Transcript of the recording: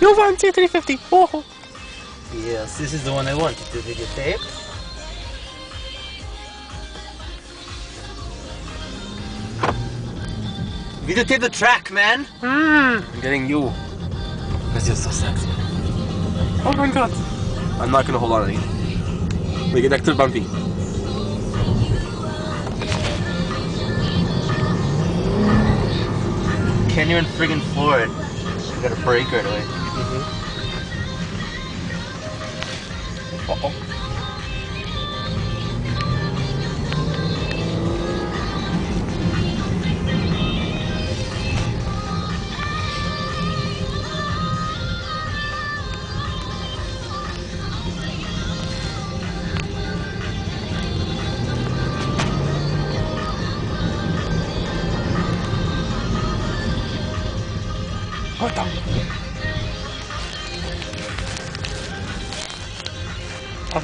You won T350. Oh. Yes, this is the one I wanted to videotape. Videotape the track, man! I'm getting you. Because you're so sexy. Oh my god. I'm not gonna hold on again. We get next to the bumpy. Can't even friggin' floor it. You gotta break right away. Uh-oh. What the?